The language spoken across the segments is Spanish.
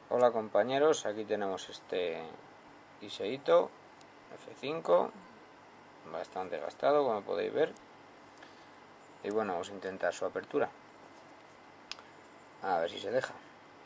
Hola compañeros, aquí tenemos este Iseito F5, bastante gastado como podéis ver, y bueno, vamos a intentar su apertura, a ver si se deja.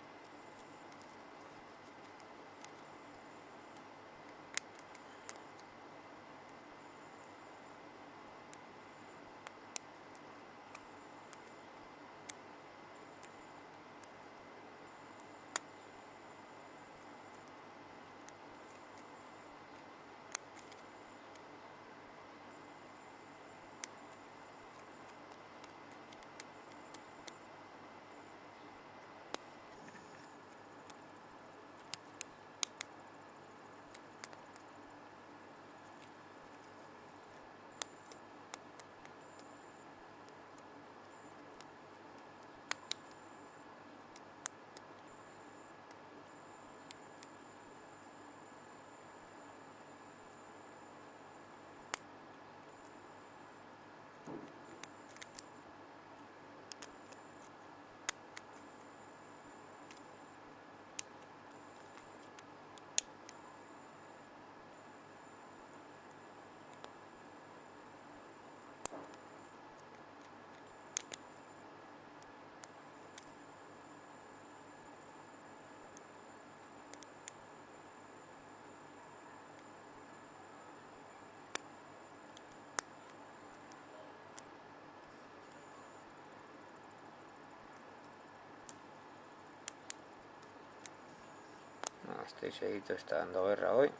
Este Iseito está dando guerra hoy.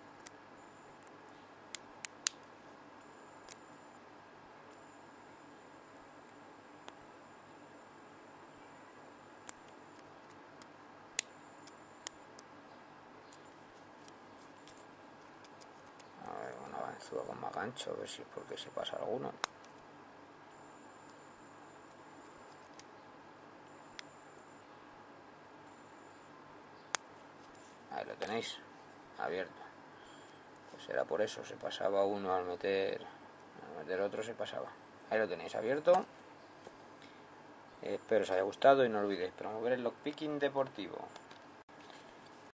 A ver, un avanzado con más gancho, a ver si es porque se pasa alguno. Ahí lo tenéis, abierto. Pues era por eso, se pasaba uno al meter otro, se pasaba. Ahí lo tenéis abierto. Espero os haya gustado y no olvidéis promover el lockpicking deportivo.